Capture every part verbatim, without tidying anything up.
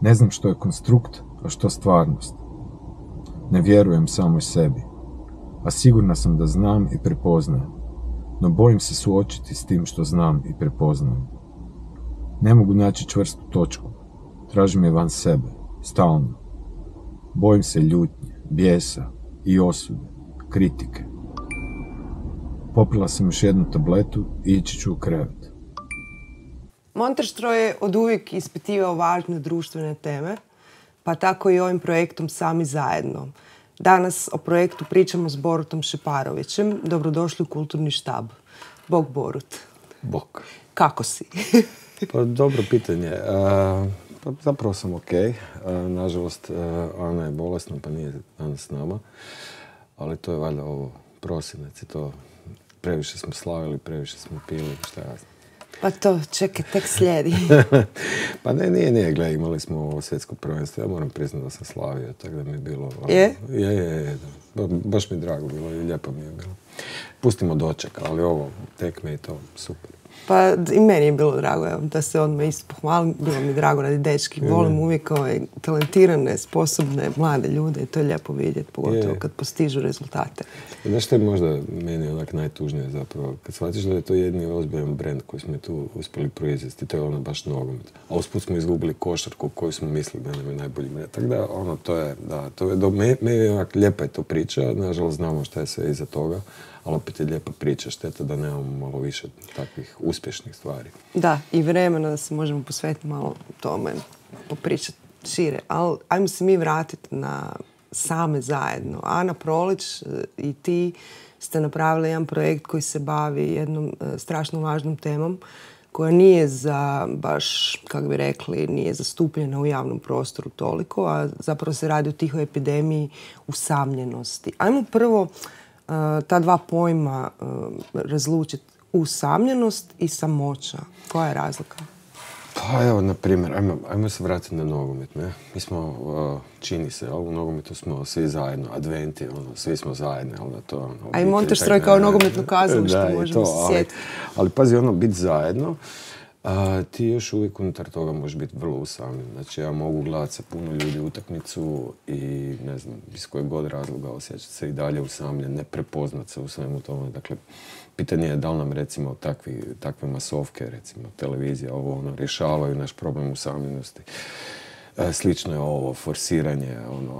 Ne znam što je konstrukt, a što stvarnost. Ne vjerujem samoj sebi, a sigurna sam da znam i prepoznajem, no bojim se suočiti s tim što znam i prepoznajem. Ne mogu naći čvrstu točku, tražim je van sebe, stalno. Bojim se ljutnje, bijesa i osude, kritike. Popila sam još jednu tabletu i ići ću u krevet. Monterstro je oduvijek ispitivao važne društvene teme, pa tako i ovim projektom Sami zajedno. Danas o projektu pričamo s Borutom Šeparovićem. Dobrodošli u Kulturni štab. Bog Borut. Bog. Kako si? Pa dobro pitanje. Uh, pa zapravo sam ok. Uh, nažalost, uh, Ana je bolesna pa nije danas s nama. Ali to je valjda ovo prosinac i to previše smo slavili, previše smo pili, šta ja znam. Pa to, čekaj, tek slijedi. Pa ne, nije, nije, gledaj, imali smo ovo svjetsko prvenstvo. Ja moram priznati da sam slavio, tako da mi je bilo... Je? Je, je, je. Ba, baš mi je drago bilo i lijepo mi je bilo. Pustimo doček, ali ovo, tekme i to, super. Pa i meni je bilo drago, evo, da se odmah isto pohvalim. Bilo mi drago radi dečki. Volim uvijek ove talentirane, sposobne, mlade ljude i to je lijepo vidjeti, pogotovo je. Kad postižu rezultate. Znaš što je možda meni onak najtužnije zapravo? Kad shvatiš da je to jedni ozbiljan brend koji smo tu uspjeli proizvesti, to je ono baš nogomet. A usput smo izgubili košarku koju smo mislili da nam je najbolji brend. Tako da, ono, to je, da, to je, do, me, me je onak lijepa je to priča, nažalost znamo šta je sve iza toga. Ali opet je lijepa priča, šteta da nemamo malo više takvih uspješnih stvari. Da, i vremena da se možemo posvetiti malo tome, popričati šire. Ali ajmo se mi vratiti na Same zajedno. Ana Prolić i ti ste napravili jedan projekt koji se bavi jednom strašno važnom temom koja nije za, baš, kako bi rekli, nije zastupljena u javnom prostoru toliko, a zapravo se radi o tihoj epidemiji usamljenosti. Ajmo prvo ta dva pojma uh, razlučiti, usamljenost i samoća. Koja je razlika? Pa evo, na primjer, ajmo, ajmo se vratiti na nogomet, ne? Mi smo, uh, čini se, u nogometu smo svi zajedno, adventi, ono, svi smo zajedno, ali da to... Ono, a i Monterstro je kao nogometno kazalište, da, možemo se sjetiti. Ali, ali pazi, ono, biti zajedno, uh, ti još uvijek unutar toga možeš biti vrlo usamljen. Znači, ja mogu gledati sa puno ljudi utakmicu i, ne znam, iz kojeg god razloga osjećati se i dalje usamljen, ne prepoznat se u svemu tome. Dakle, pitanje je da li nam, recimo, takvi, takve masovke, recimo, televizija, ovo, ono, rješavaju naš problem usamljenosti. E, slično je ovo forsiranje, ono,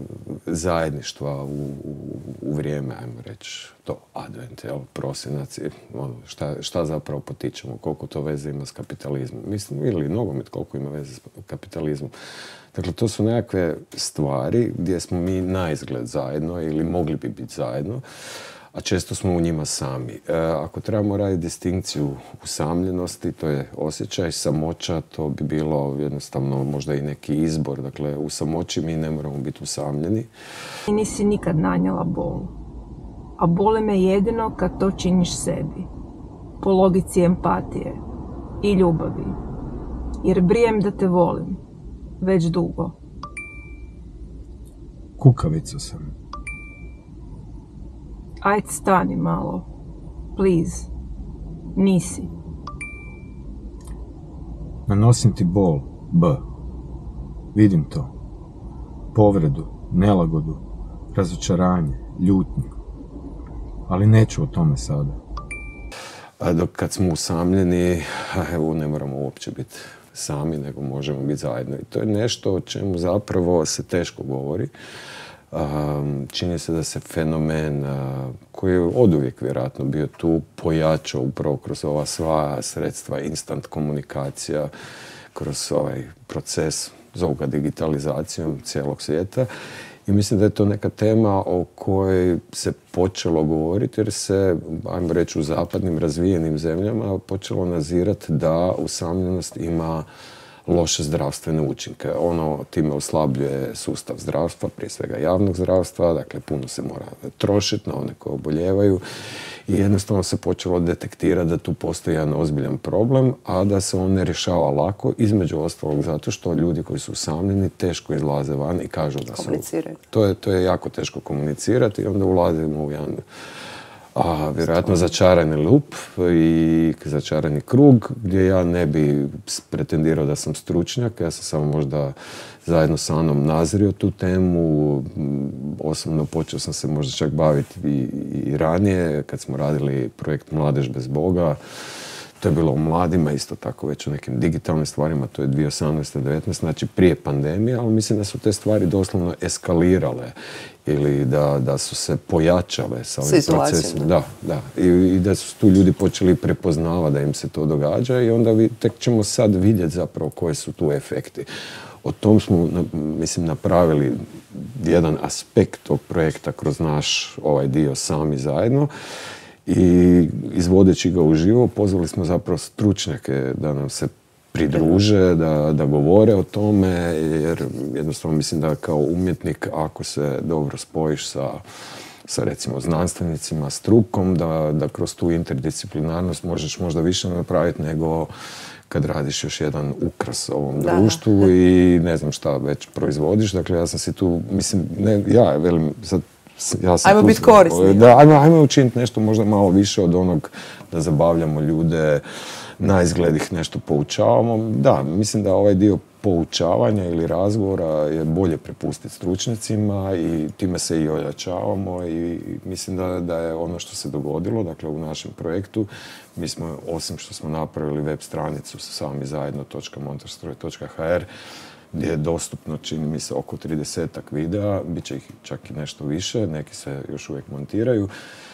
zajedništva u, u, u vrijeme, ajmo reći, to, advent, jel, prosinac, ono, šta, šta zapravo potičemo, koliko to veze ima s kapitalizmom. Mislim, ili nogomet koliko ima veze s kapitalizmom. Dakle, to su nekakve stvari gdje smo mi naizgled zajedno ili mogli bi biti zajedno, a često smo u njima sami. E, ako trebamo raditi distinkciju usamljenosti, to je osjećaj, samoća, to bi bilo jednostavno možda i neki izbor. Dakle, u samoći mi ne moramo biti usamljeni. Nisi nikad nanijela bol, a bole me jedino kad to činiš sebi, po logici empatije i ljubavi, jer brijem da te volim, već dugo. Kukavica sam. Ajde stani malo, please, nisi. Nanosim ti bol, B. Vidim to. Povredu, nelagodu, razočaranje, ljutnju. Ali neću o tome sada. A dok kad smo usamljeni, evo, ne moramo uopće biti sami, nego možemo biti zajedno. I to je nešto o čemu zapravo se teško govori. Um, čini se da se fenomen uh, koji je oduvijek vjerojatno bio tu pojačao upravo kroz ova sva sredstva, instant komunikacija, kroz ovaj proces, zovu ga digitalizacijom cijelog svijeta. I mislim da je to neka tema o kojoj se počelo govoriti jer se, ajmo reći, u zapadnim razvijenim zemljama počelo nazirati da usamljenost ima loše zdravstvene učinke. Ono time oslabljuje sustav zdravstva, prije svega javnog zdravstva, dakle puno se mora trošiti na one koji oboljevaju i jednostavno se počelo detektirati da tu postoji jedan ozbiljan problem, a da se on ne rješava lako, između ostalog zato što ljudi koji su usamljeni teško izlaze van i kažu da su... Komuniciraju. To je, to je jako teško komunicirati i onda ulazimo u jedan A, vjerojatno začarani lup i začarani krug, gdje ja ne bi pretendirao da sam stručnjak. Ja sam samo možda zajedno sa Anom nazrio tu temu. Osobno počeo sam se možda čak baviti i, i ranije, kad smo radili projekt Mladež bez Boga. To je bilo u mladima, isto tako već u nekim digitalnim stvarima, to je dvije tisuće osamnaeste devetnaeste znači prije pandemije, ali mislim da su te stvari doslovno eskalirale ili da, da su se pojačale sa ovim procesima. Da, da. I, I da su tu ljudi počeli prepoznavati da im se to događa i onda vi, tek ćemo sad vidjeti zapravo koji su tu efekti. O tom smo, mislim, napravili jedan aspekt tog projekta kroz naš ovaj dio Sami zajedno. I izvodeći ga uživo, pozvali smo zapravo stručnjake da nam se pridruže, da, da govore o tome, jer jednostavno mislim da kao umjetnik, ako se dobro spojiš sa, sa recimo znanstvenicima, strukom, da, da kroz tu interdisciplinarnost možeš možda više napraviti nego kad radiš još jedan ukras ovom da, društvu da. I ne znam šta već proizvodiš. Dakle, ja sam si tu, mislim, ne, ja velim, sad Ja ajmo biti korisni. Da, ajmo, ajmo učiniti nešto možda malo više od onog da zabavljamo ljude, na izgled ih nešto poučavamo. Da, mislim da ovaj dio poučavanja ili razgovora je bolje prepustiti stručnjacima i time se i ojačavamo i mislim da, da je ono što se dogodilo, dakle u našem projektu, mi smo, osim što smo napravili web stranicu sami zajedno točka montažstroj točka ha er, gdje je dostupno, čini mi se, oko tridesetak videa, bit će ih čak i nešto više, neki se još uvijek montiraju.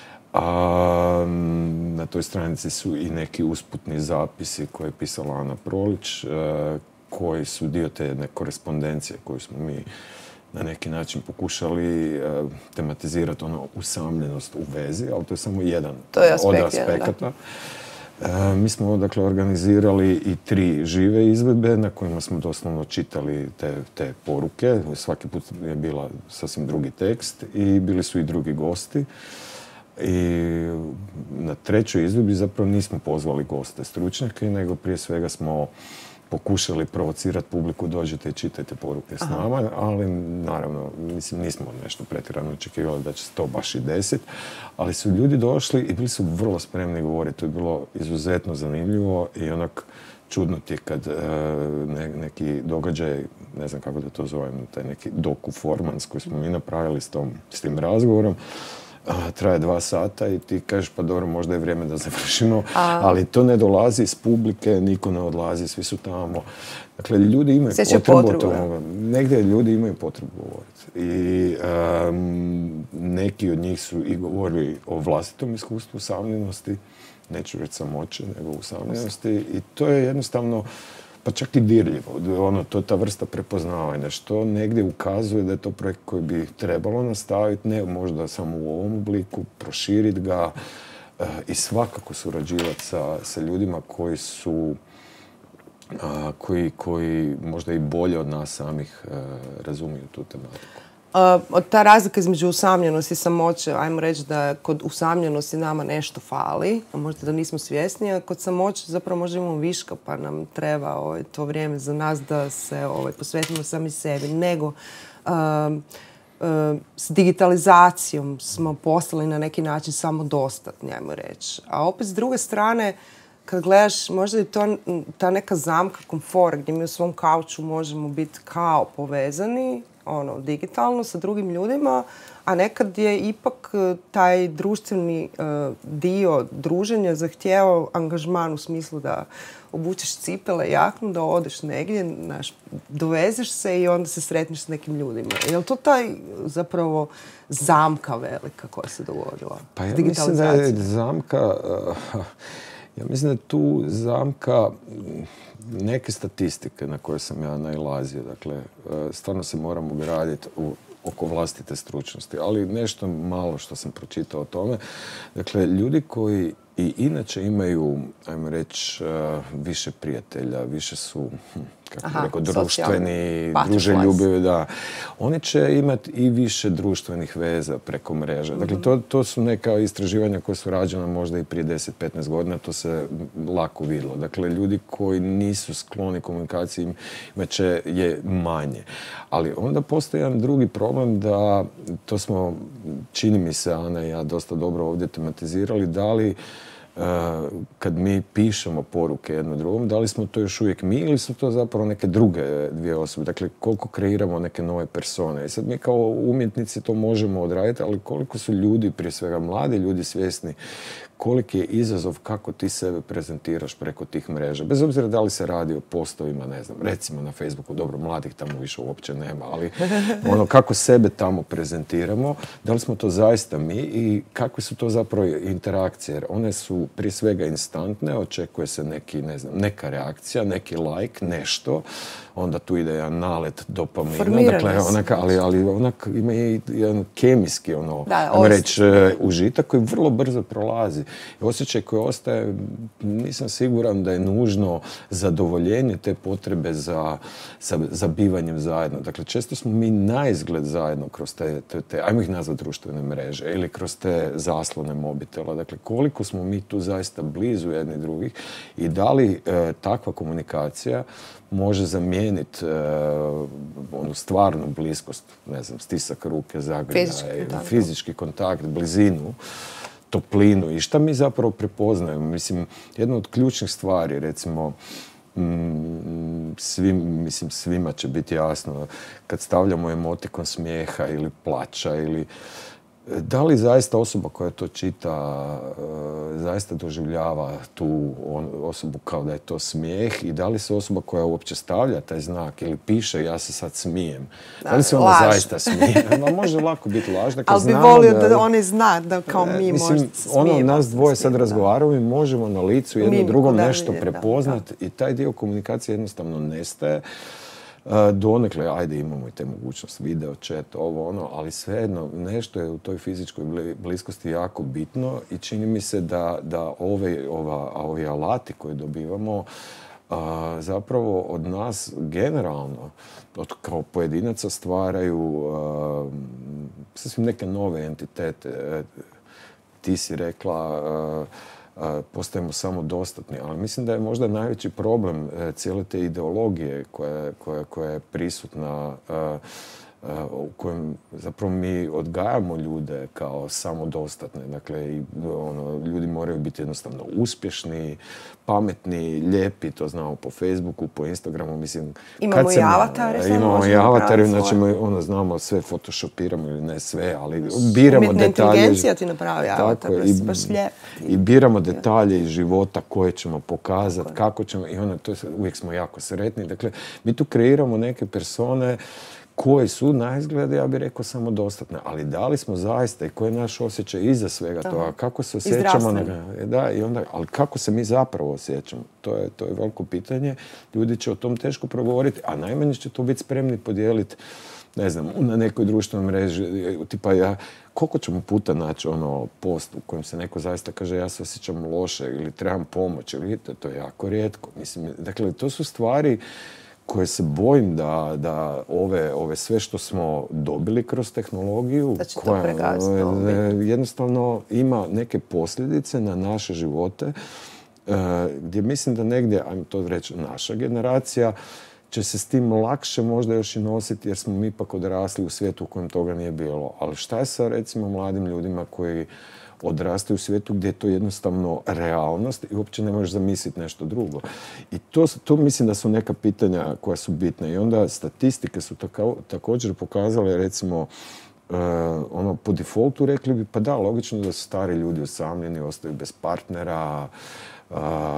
A na toj stranici su i neki usputni zapisi koje je pisala Ana Prolić, koji su dio te jedne korespondencije koju smo mi na neki način pokušali tematizirati, ono usamljenost u vezi, ali to je samo jedan je aspekt, od aspekata. Da. E, mi smo dakle organizirali i tri žive izvedbe na kojima smo doslovno čitali te, te poruke. Svaki put je bila sasvim drugi tekst i bili su i drugi gosti. I na trećoj izvedbi zapravo nismo pozvali goste stručnjake, nego prije svega smo pokušali provocirati publiku, dođete i čitajte poruke s nama, aha, ali naravno, mislim, nismo nešto pretjerano očekivali da će se to baš i desiti, ali su ljudi došli i bili su vrlo spremni govoriti. To je bilo izuzetno zanimljivo i onak čudno ti je kad e, ne, neki događaj, ne znam kako da to zovem, taj neki doku-formans koji smo mi napravili s, tom, s tim razgovorom, A, traje dva sata i ti kažeš pa dobro, možda je vrijeme da završimo, a... ali to ne dolazi iz publike, niko ne odlazi, svi su tamo. Dakle, ljudi imaju Sjeća potrebu, potrebu negdje ljudi imaju potrebu govoriti. I um, neki od njih su i govorili o vlastitom iskustvu usamljenosti, neću reći samoće, nego usamljenosti i to je jednostavno pa čak i dirljivo. Ono, to je ta vrsta prepoznavanja, što negdje ukazuje da je to projekt koji bi trebalo nastaviti, ne možda samo u ovom obliku, proširiti ga uh, i svakako surađivati sa, sa ljudima koji su uh, koji, koji možda i bolje od nas samih uh, razumiju tu tematiku. Uh, ta razlika između usamljenosti i samoće, ajmo reći da kod usamljenosti nama nešto fali, a možda da nismo svjesni, a kod samoće zapravo možda imamo viška pa nam treba ovaj, to vrijeme za nas da se ovaj, posvetimo sami sebi. Nego uh, uh, s digitalizacijom smo postali na neki način samodostatni, ajmo reći. A opet s druge strane, kad gledaš, možda je to ta neka zamka komfora gdje mi u svom kauču možemo biti kao povezani, ono, digitalno sa drugim ljudima, a nekad je ipak taj društveni uh, dio druženja zahtijevao angažman u smislu da obučeš cipele, jaknu, da odeš negdje, naš, dovezeš se i onda se sretneš s nekim ljudima. Je li to taj zapravo zamka velika koja se dogodila? Pa ja mislim da je zamka... Uh, ja mislim da je tu zamka neke statistike na koje sam ja nailazio. Dakle, stvarno se moramo graditi u, oko vlastite stručnosti, ali nešto malo što sam pročitao o tome. Dakle, ljudi koji i inače imaju, ajmo reći, više prijatelja, više su, kako Aha, rekao, društveni, social druželjubivi, da. Oni će imati i više društvenih veza preko mreže. Dakle, Mhm. to, to su neka istraživanja koja su rađena možda i prije deset petnaest godina, to se lako vidjelo. Dakle, ljudi koji nisu skloni komunikaciji imat će je manje. Ali onda postoji jedan drugi problem da, to smo, čini mi se, Ana i ja, dosta dobro ovdje tematizirali, da li uh, kad mi pišemo poruke jedno drugom, da li smo to još uvijek mi ili su to zapravo neke druge dvije osobe? Dakle, koliko kreiramo neke nove persone. I sad mi kao umjetnici to možemo odraditi, ali koliko su ljudi, prije svega mladi ljudi, svjesni koliki je izazov kako ti sebe prezentiraš preko tih mreža. Bez obzira da li se radi o postovima, ne znam, recimo na Facebooku, dobro, mladih tamo više uopće nema, ali ono kako sebe tamo prezentiramo, da li smo to zaista mi i kakve su to zapravo interakcije. Jer one su prije svega instantne, očekuje se neki, ne znam, neka reakcija, neki like, nešto, onda tu ide jedan nalet dopamina, dakle, onaka, ali, ali onak ima i jedan kemijski, ono, da, ajmo reći, užitak koji vrlo brzo prolazi. I osjećaj koji ostaje, nisam siguran da je nužno zadovoljenje te potrebe za, za, za bivanjem zajedno. Dakle, često smo mi naizgled zajedno kroz te, te, te, ajmo ih nazvati društvene mreže ili kroz te zaslone mobitela. Dakle, koliko smo mi tu zaista blizu jedni drugih i da li e, takva komunikacija može zamijeniti e, onu stvarnu bliskost, ne znam, stisak ruke, zagrljaja, fizički, fizički kontakt, blizinu, toplinu i šta mi zapravo prepoznajemo. Mislim, jedna od ključnih stvari, recimo, mm, svim, mislim, svima će biti jasno, kad stavljamo emotikon smijeha ili plača ili da li zaista osoba koja to čita zaista doživljava tu osobu kao da je to smijeh i da li se osoba koja uopće stavlja taj znak ili piše ja se sad smijem, da, da li se ona laž. Zaista smije? No, može lako biti laž. Dakle, ali bi volio da, da oni zna da kao mi mislim, možda se smijemo. Ono, nas dvoje sad razgovaramo i možemo na licu jedno Mimiku, drugom da, nešto da, prepoznat da. I taj dio komunikacije jednostavno nestaje. Donekle, ajde, imamo i te mogućnosti, video, chat, ovo, ono, ali svejedno, nešto je u toj fizičkoj bliskosti jako bitno i čini mi se da, da ove, ova, ovi alati koje dobivamo a, zapravo od nas generalno, od, kao pojedinaca stvaraju a, sasvim neke nove entitete. Ti si rekla a, postajemo samodostatni, ali mislim da je možda najveći problem cijele te ideologije koja, koja, koja je prisutna, u kojem zapravo mi odgajamo ljude kao samodostatne. Dakle, i, ono, ljudi moraju biti jednostavno uspješni, pametni, lijepi, to znamo po Facebooku, po Instagramu, mislim... Imamo kad i avatare, sam Imamo i avatare, znači mi ono, znamo, sve photoshopiramo ili ne sve, ali biramo umjetna detalje... inteligencija ti napravi avatar, tako, i, baš lijep. I biramo detalje iz života koje ćemo pokazati, tako, kako ćemo, i ono, to je, uvijek smo jako sretni. Dakle, mi tu kreiramo neke persone koje su na izgled, ja bih rekao, samodostatne. Ali da li smo zaista i koji je naš osjećaj iza svega toga? Kako se osjećamo? Na, da, i onda, ali kako se mi zapravo osjećamo? To je, to je veliko pitanje. Ljudi će o tom teško progovoriti, a najmanje će to biti spremni podijeliti, ne znam, na nekoj društvenoj mreži. Tipa ja, koliko ćemo puta naći ono post u kojem se neko zaista kaže ja se osjećam loše ili trebam pomoć. Vidite, to je jako rijetko. Mislim, dakle, to su stvari koje se bojim da, da ove, ove sve što smo dobili kroz tehnologiju, koja jednostavno ima neke posljedice na naše živote, gdje mislim da negdje, ajmo to reći, naša generacija će se s tim lakše možda još i nositi jer smo mi ipak odrasli u svijetu u kojem toga nije bilo. Ali šta je sa, recimo, mladim ljudima koji odrastaju u svijetu gdje je to jednostavno realnost i uopće ne možeš zamisliti nešto drugo. I to, to mislim da su neka pitanja koja su bitne. I onda statistike su tako, također pokazale, recimo, uh, ono, po defaultu rekli bi, pa da, logično da su stari ljudi usamljeni, ostaju bez partnera, uh,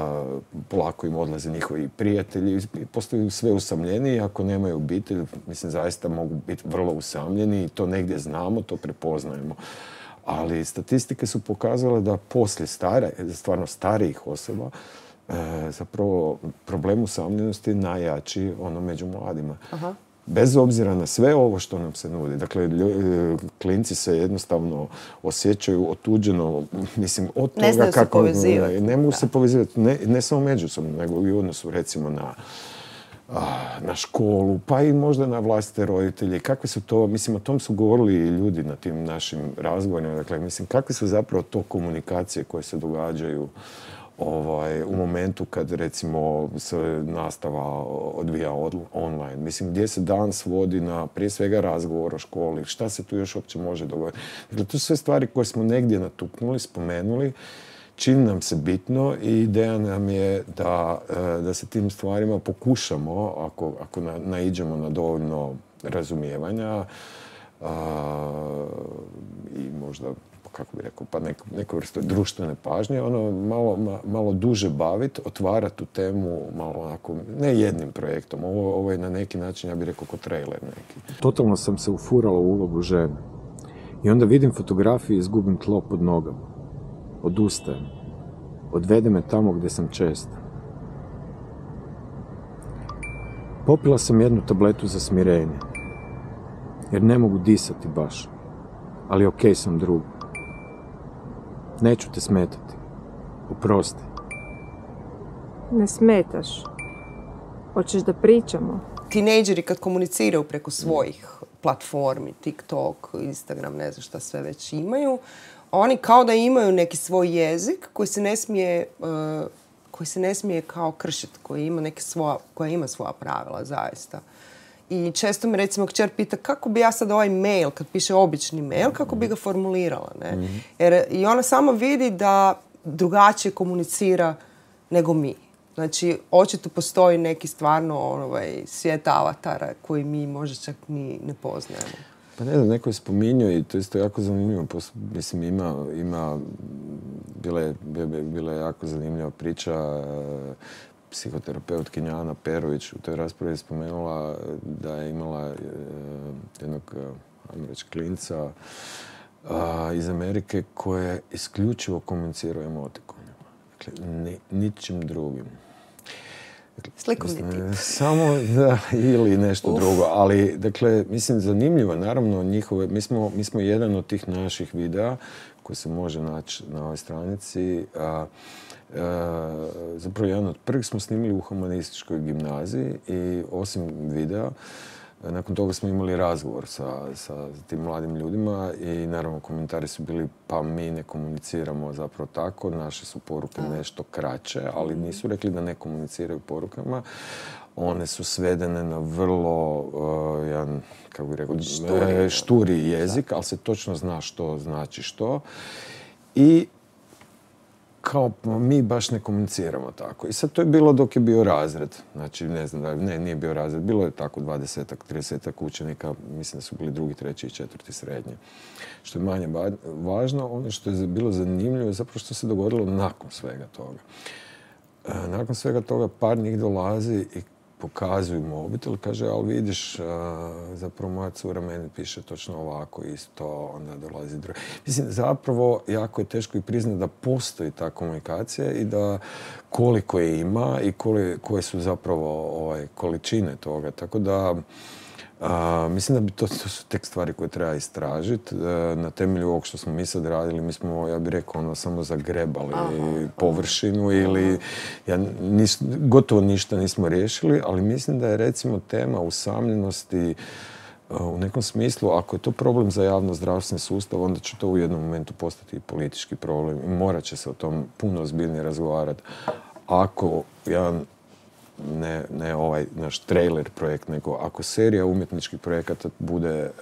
polako im odlaze njihovi prijatelji, postaju sve usamljeniji, ako nemaju obitelj, mislim, zaista mogu biti vrlo usamljeni i to negdje znamo, to prepoznajemo. Ali statistike su pokazale da poslije stare, stvarno starijih osoba, e, zapravo problem usamljenosti je najjači ono među mladima. Aha. Bez obzira na sve ovo što nam se nudi. Dakle, klinci se jednostavno osjećaju otuđeno, mislim, od toga ne znaju kako... Se povezivati. Ne, ne mogu da. se povezivati, ne, ne samo međusobno, nego i u odnosu, recimo, na na školu, pa i možda na vlastite roditelje. Kakve su to, mislim, o tom su govorili i ljudi na tim našim razgovorima. Dakle, mislim, kakve su zapravo to komunikacije koje se događaju ovaj, u momentu kad, recimo, se nastava odvija online. Mislim, gdje se dan svodi na, prije svega, razgovor o školi. Šta se tu još uopće može dogoditi? Dakle, to su sve stvari koje smo negdje natuknuli, spomenuli. Čini nam se bitno i ideja nam je da, da se tim stvarima pokušamo, ako, ako na, naiđemo na dovoljno razumijevanja a, i možda, kako bi rekao, pa neko, neko vrstu društvene pažnje, ono malo, ma, malo duže baviti, otvarati tu temu malo onako, ne jednim projektom, ovo, ovo je na neki način, ja bih rekao, ko trailer neki. Totalno sam se ufurala u ulogu žene i onda vidim fotografiju i izgubim tlo pod nogama. Odustajem. Odvede me tamo gdje sam često. Popila sam jednu tabletu za smirenje. Jer ne mogu disati baš. Ali okej sam drugu. Neću te smetati. Oprosti. Ne smetaš. Hoćeš da pričamo? Tinejdžeri kad komuniciraju preko svojih platformi, TikTok, Instagram, ne znam šta sve već imaju, oni kao da imaju neki svoj jezik koji se ne smije, uh, koji se ne smije kao kršiti, koji ima neke svoja, koja ima svoja pravila zaista. I često me recimo kćer pita kako bi ja sad ovaj mail, kad piše obični mail, kako bi ga formulirala, ne? Mm-hmm. Jer i ona samo vidi da drugačije komunicira nego mi. Znači, očito postoji neki stvarno ovaj, svijet avatara koji mi možda čak ni ne poznajemo. Pa ne znam, neko je spominjao i to isto jako zanimljivo. Mislim, ima, ima bila je, bila je jako zanimljiva priča. Psihoterapeutkinja Ana Perović u toj raspravi je spomenula da je imala jednog, ajmo reći, klinca iz Amerike koje isključivo komunicirao emotikonima. Dakle, ni, ničim drugim. Slikovni tip. Samo, da, ili nešto Uf. drugo. Ali, dakle, mislim, zanimljivo, naravno, njihove, mi smo, mi smo jedan od tih naših videa koji se može naći na ovoj stranici. A, a, zapravo, jedan od prvih smo snimili u humanističkoj gimnaziji i osim videa, nakon toga smo imali razgovor sa, sa tim mladim ljudima i naravno komentari su bili pa mi ne komuniciramo zapravo tako, naše su poruke nešto kraće, ali nisu rekli da ne komuniciraju porukama. One su svedene na vrlo, uh, jedan, kako bih rekao, šturi, šturi jezik, ali se točno zna što znači što. I kao mi baš ne komuniciramo tako. I sad to je bilo dok je bio razred. Znači, ne znam, ne, nije bio razred. Bilo je tako dvadesetak, tridesetak učenika. Mislim da su bili drugi, treći i četvrti srednje. Što je manje važno. Ono što je bilo zanimljivo je zapravo što se dogodilo nakon svega toga. E, nakon svega toga par njih dolazi i pokazuju mobitel, kaže, ali vidiš, zapravo moja cura meni piše točno ovako isto, onda dolazi drugi. Mislim, zapravo jako je teško i priznati da postoji ta komunikacija i da koliko je ima i koje su zapravo ovaj, količine toga. Tako da, a, mislim da bi to, to su tek stvari koje treba istražiti. Na temelju ovog što smo mi sad radili, mi smo, ja bih rekao, ono, samo zagrebali aha, površinu aha. ili ja, nis, gotovo ništa nismo riješili, ali mislim da je recimo tema usamljenosti u nekom smislu, ako je to problem za javno zdravstveni sustav, onda će to u jednom momentu postati i politički problem i morat će se o tom puno ozbiljnije razgovarati. Ako jedan Ne, ne ovaj naš trailer projekt, nego ako serija umjetničkih projekata bude, e,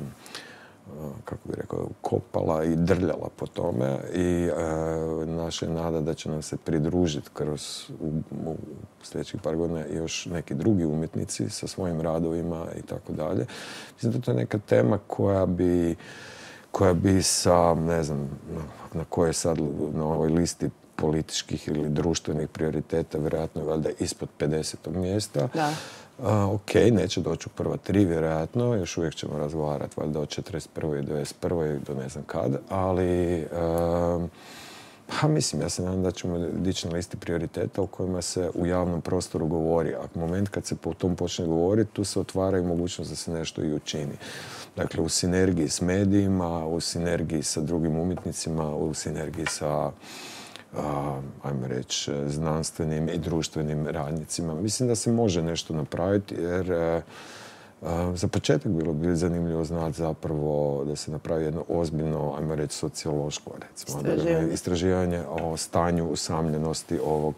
kako bih rekao, kopala i drljala po tome i e, naša je nada da će nam se pridružiti kroz u, u sljedećih par godina još neki drugi umjetnici sa svojim radovima i tako dalje. Mislim da to je neka tema koja bi, koja bi sa, ne znam, na, na kojoj sad na ovoj listi političkih ili društvenih prioriteta, vjerojatno je valjda ispod pedesetog mjesta. Da. A, ok, neće doći u prva tri, vjerojatno. Još uvijek ćemo razgovarati valjda od četrdeset prve i devedeset prve do ne znam kad. Ali, a, pa mislim, ja se nadam da ćemo dići na listi prioriteta u kojima se u javnom prostoru govori. A moment kad se po tom počne govoriti, tu se otvara i mogućnost da se nešto i učini. Dakle, u sinergiji s medijima, u sinergiji sa drugim umjetnicima, u sinergiji sa a, ajmo reći, znanstvenim i društvenim radnicima. Mislim da se može nešto napraviti jer a, a, za početak bilo bi zanimljivo znati zapravo da se napravi jedno ozbiljno, ajmo reći, sociološko, recimo, istraživanje, istraživanje o stanju usamljenosti ovog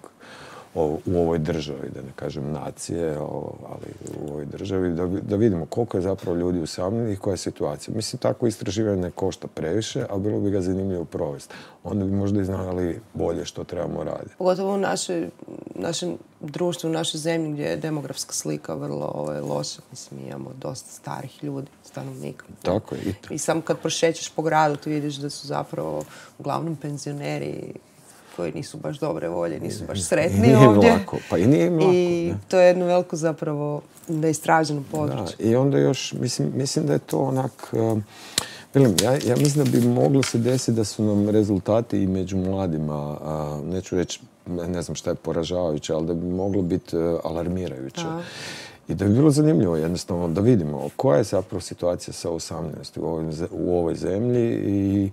u ovoj državi, da ne kažem nacije, ali u ovoj državi, da, da vidimo koliko je zapravo ljudi usamljenih i koja je situacija. Mislim, tako istraživanje ne košta previše, a bilo bi ga zanimljivo provesti. Onda bi možda i znali bolje što trebamo raditi. Pogotovo u našoj, našem društvu, u našoj zemlji gdje je demografska slika vrlo ovaj, loša. Mislim, imamo dosta starih ljudi, stanovnika. Tako je. I, to. I sam kad prošećeš po gradu, ti vidiš da su zapravo uglavnom penzioneri koji nisu baš dobre volje, nisu baš sretni nije ovdje. Lako. Pa i nije im lako. I ne? To je jedno veliko zapravo neistraženo područje. Da, i onda još, mislim, mislim da je to onak... Uh, velim, ja, ja mislim da bi moglo se desiti da su nam rezultati i među mladima, uh, neću reći, ne znam šta je poražavajuće, ali da bi moglo biti uh, alarmirajuće. Da. I da bi bilo zanimljivo jednostavno da vidimo koja je zapravo situacija sa usamljenosti u ovoj, u ovoj zemlji i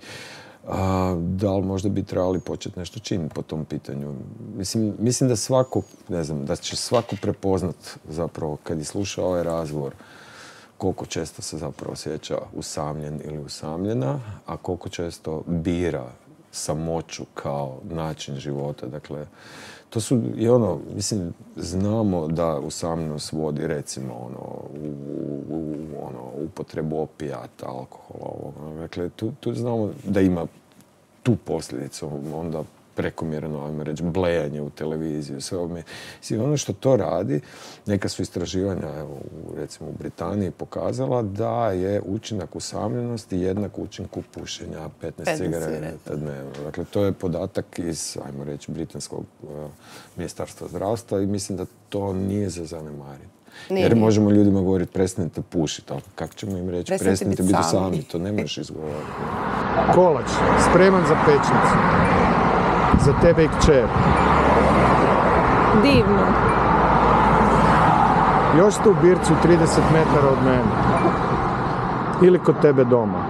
A, da li možda bi trebali početi nešto činiti po tom pitanju. Mislim, mislim da svako, ne znam, da će svako prepoznat zapravo kad je slušao ovaj razgovor koliko često se zapravo osjeća usamljen ili usamljena, a koliko često bira samoću kao način života. Dakle, to su i ono, mislim, znamo da usamljenost vodi recimo ono, u, u, u ono, upotrebu opijata, alkohola. Ono. Dakle, tu, tu znamo da ima tu posljedicu, onda prekomjerno, ajmo reći, blejanje u televiziju. Sve ome. Ono što to radi, neka su istraživanja, evo, recimo u Britaniji, pokazala da je učinak usamljenosti jednak učinku pušenja petnaest cigareta dnevno. Dakle, to je podatak iz, ajmo reći, britanskog uh, ministarstva zdravstva i mislim da to nije za zanemariti. Nije, jer možemo ljudima govoriti prestanite pušiti, ali kako ćemo im reći prestanite, prestanite biti sami. sami, to ne možeš izgovoriti. Kolač, spreman za pećnicu. Za tebe i kćer. Divno. Još ste u Bircu trideset metara od mene. Ili kod tebe doma.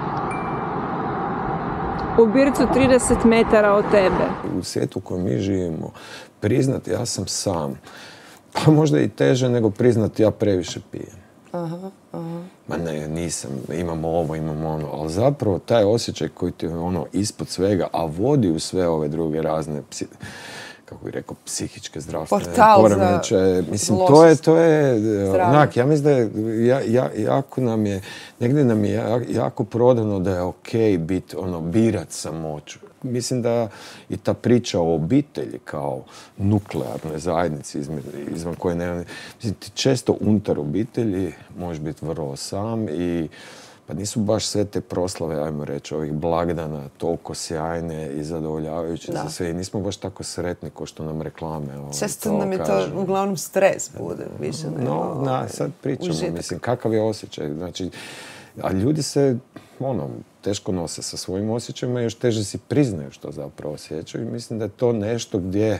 U Bircu trideset metara od tebe. U svijetu u kojem mi živimo, priznati ja sam sam, pa možda i teže nego priznati ja previše pijem. Aha, aha. Ma ne, nisam, imamo ovo, imamo ono, ali zapravo taj osjećaj koji ti je ono ispod svega, a vodi u sve ove druge razne, psi, kako bih rekao, psihičke zdravstvene poremećaje. Mislim, to je, to je, onak, ja mislim da je, ja, ja, jako nam je, negdje nam je jako prodano da je okej biti, ono, birat samoću. Mislim da i ta priča o obitelji kao nuklearnoj zajednici izvan koje ne... Mislim, ti često unutar obitelji možeš biti vrlo sam i pa nisu baš sve te proslave, ajmo reći, ovih blagdana toliko sjajne i zadovoljavajuće da. Za sve. I nismo baš tako sretni kao što nam reklame. Ovaj, često nam je to uglavnom stres bude više. No, na, sad pričamo, užitak. Mislim, kakav je osjećaj. Znači, a ljudi se, ono, teško nose sa svojim osjećajima i još teže si priznaju što zapravo osjećaju. I mislim da je to nešto gdje,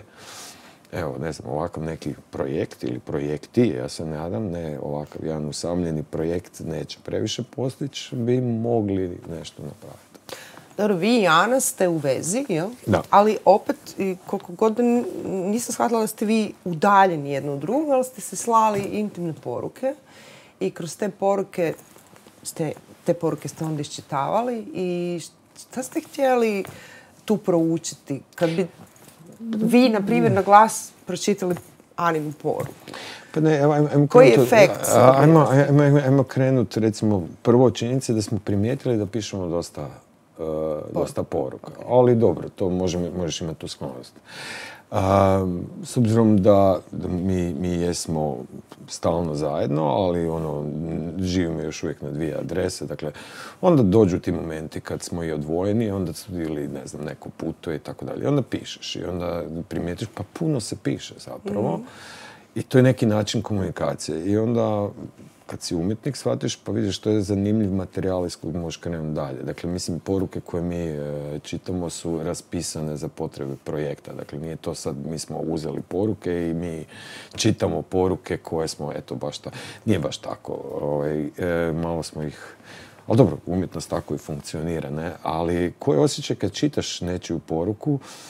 evo, ne znam, ovakav neki projekt ili projekti, ja se nadam, ne ovakav jedan usamljeni projekt neće previše postići, bi mogli nešto napraviti. Dobro, vi i Ana ste u vezi, jel? Da. Ali opet, koliko god nisam shvatila da ste vi udaljeni jedno od drugog, ali ste se slali intimne poruke i kroz te poruke ste, te poruke ste onda iščitavali i šta ste htjeli tu proučiti? Kad bi vi, na primjer, na glas pročitali Aninu poruku. Pa ne, ajmo, ajmo koji je efekt? Ajmo, ajmo, ajmo, ajmo krenuti, recimo, prvo činjenice da smo primijetili da pišemo dosta, uh, dosta poruka. Okay. Ali dobro, to možemo, možeš imati tu sklonost. Uh, s obzirom da, da mi, mi jesmo stalno zajedno, ali ono, živimo još uvijek na dvije adrese, dakle, onda dođu ti momenti kad smo i odvojeni, onda su ili, ne znam, neko putuje i tako dalje. Onda pišeš i onda primijetiš, pa puno se piše zapravo. Mm. I to je neki način komunikacije. I onda, kad si umjetnik, shvatiš pa vidiš što je zanimljiv materijal iz kojeg možeš krenuti dalje. Dakle, mislim, poruke koje mi e, čitamo su raspisane za potrebe projekta. Dakle, nije to sad, mi smo uzeli poruke i mi čitamo poruke koje smo, eto, baš ta, nije baš tako. Ovaj, e, malo smo ih... Ali dobro, umjetnost tako i funkcionira, ne? Ali koji osjećaj kad čitaš nečiju poruku,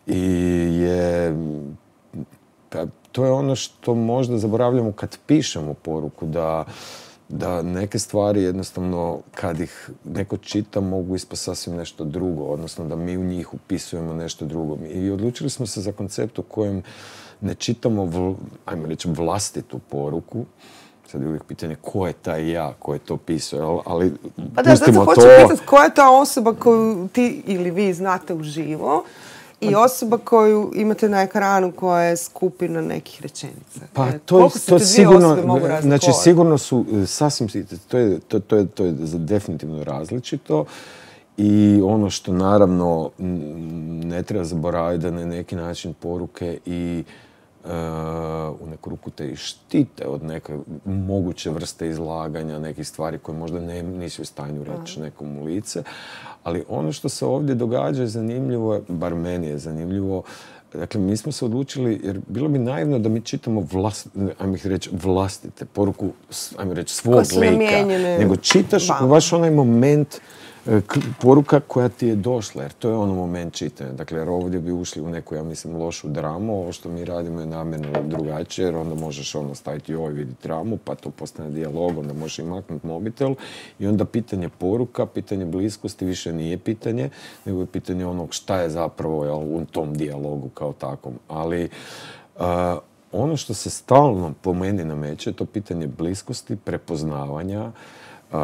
I je, pa, to je ono što možda zaboravljamo kad pišemo poruku, da, da neke stvari jednostavno kad ih neko čita mogu ispast sasvim nešto drugo, odnosno da mi u njih upisujemo nešto drugo. I odlučili smo se za koncept u kojem ne čitamo, vl, ajmo reći, vlastitu poruku. Sad je uvijek pitanje ko je taj ja, ko je to pisao, ali pa da, pustimo zato to. hoću pitati ko je ta osoba koju ti ili vi znate uživo i osoba koju imate na ekranu koja je skupina nekih rečenica. Pa e, to, to sigurno, znači kod? sigurno su sasvim, to je, to, to je, to je definitivno različito. I ono što naravno ne treba zaboraviti da na neki način poruke i uh, u neku ruku te i štite od neke moguće vrste izlaganja, nekih stvari koje možda ne, nisi u stanju reći nekom u lice. Ali ono što se ovdje događa je zanimljivo, bar meni je zanimljivo. Dakle, mi smo se odlučili, jer bilo bi naivno da mi čitamo vlast, ajmo ih reći, vlastite, poruku, ajmo reći, svog lika. Nego čitaš vama. Baš onaj moment poruka koja ti je došla, jer to je ono moment čitanja. Dakle, jer ovdje bi ušli u neku, ja mislim, lošu dramu. Ovo što mi radimo je namjerno drugačije, jer onda možeš ono staviti joj, vidi dramu, pa to postane dijalog, onda možeš i maknuti mobitel i onda pitanje poruka, pitanje bliskosti više nije pitanje, nego je pitanje onog šta je zapravo jel, u tom dijalogu kao takvom. Ali uh, ono što se stalno po meni nameće je to pitanje bliskosti, prepoznavanja, Uh,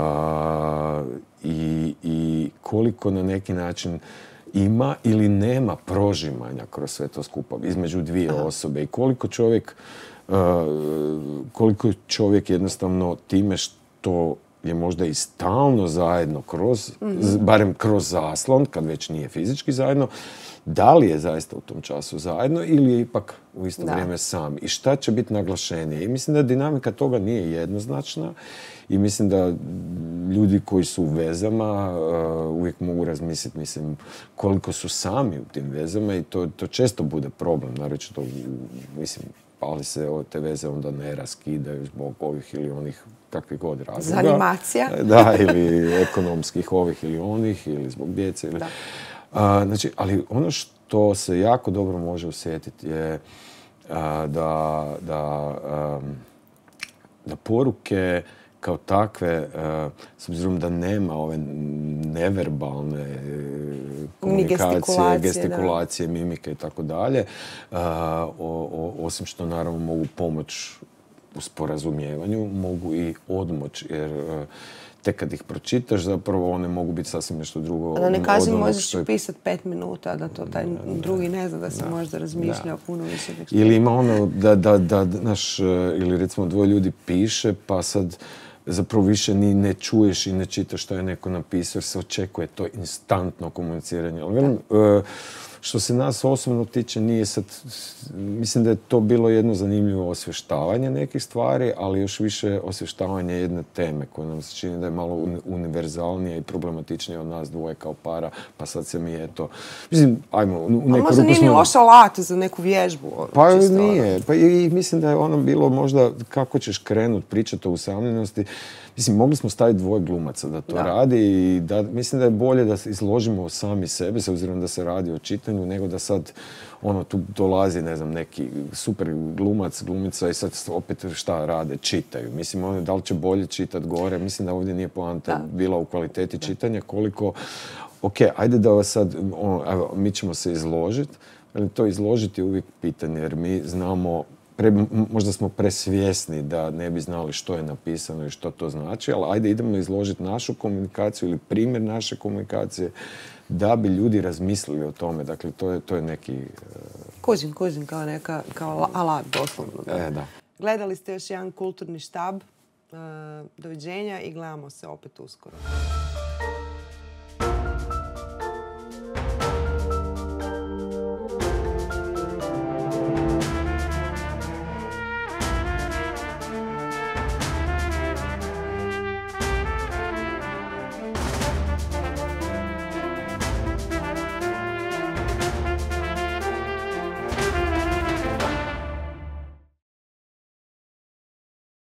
i, i koliko na neki način ima ili nema prožimanja kroz sve to skupa između dvije Aha. osobe i koliko čovjek uh, koliko čovjek jednostavno time što je možda i stalno zajedno kroz, mm-hmm. barem kroz zaslon, kad već nije fizički zajedno, da li je zaista u tom času zajedno ili je ipak u isto da. vrijeme sam. I šta će biti naglašenije. I mislim da dinamika toga nije jednoznačna i mislim da ljudi koji su u vezama uh, uvijek mogu razmisliti, mislim, koliko su sami u tim vezama i to, to često bude problem. Naročito, mislim, ali se te veze onda ne raskidaju zbog ovih ili onih kakvih god razloga. Za animacija. Da, ili ekonomskih ovih ili onih, ili zbog djece. Ili... Da. A, znači, ali ono što se jako dobro može osjetiti je a, da, da, um, da poruke kao takve, uh, s obzirom da nema ove neverbalne komunikacije, gestikulacije, gestikulacije mimike i tako dalje, osim što naravno mogu pomoć u sporazumijevanju, mogu i odmoć, jer uh, tek kad ih pročitaš, zapravo one mogu biti sasvim nešto drugo. A da ne kažem, možeš je... pisati pet minuta, da to taj da, drugi ne zna, da se da, možda razmišlja puno više. Ili ima ono da, da, da, naš, ili recimo dvoje ljudi piše, pa sad zapravo više ni ne čuješ i ne čitaš što je neko napisao, jer se očekuje to instantno komuniciranje. Ali velim, što se nas osobno tiče, nije sad, mislim da je to bilo jedno zanimljivo osvještavanje nekih stvari, ali još više osvještavanje jedne teme koja nam se čini da je malo univerzalnija i problematičnija od nas dvoje kao para, pa sad se mi eto... Mislim, ajmo, u neku ruku možda nije smo... ni loš alat za neku vježbu. Pa nije, pa i, i mislim da je ono bilo možda kako ćeš krenut pričati o usamljenosti. Mislim, mogli smo staviti dvoje glumaca da to da. radi i da, mislim da je bolje da izložimo sami sebe, s obzirom da se radi o čitanju, nego da sad ono, tu dolazi, ne znam, neki super glumac, glumica i sad opet šta rade, čitaju. Mislim, ono, da li će bolje čitati gore, mislim da ovdje nije poanta da. bila u kvaliteti da. čitanja, koliko, ok, ajde da vas sad, ono, evo, mi ćemo se izložiti, ali to izložiti je uvijek pitanje, jer mi znamo, Pre, možda smo presvjesni da ne bi znali što je napisano i što to znači, ali ajde idemo izložiti našu komunikaciju ili primjer naše komunikacije da bi ljudi razmislili o tome. Dakle, to je, to je neki... Uh... Kužim, kužim, kao neka, kao alat, doslovno. Da. E, da. Gledali ste još jedan kulturni štab. Uh, doviđenja i gledamo se opet uskoro.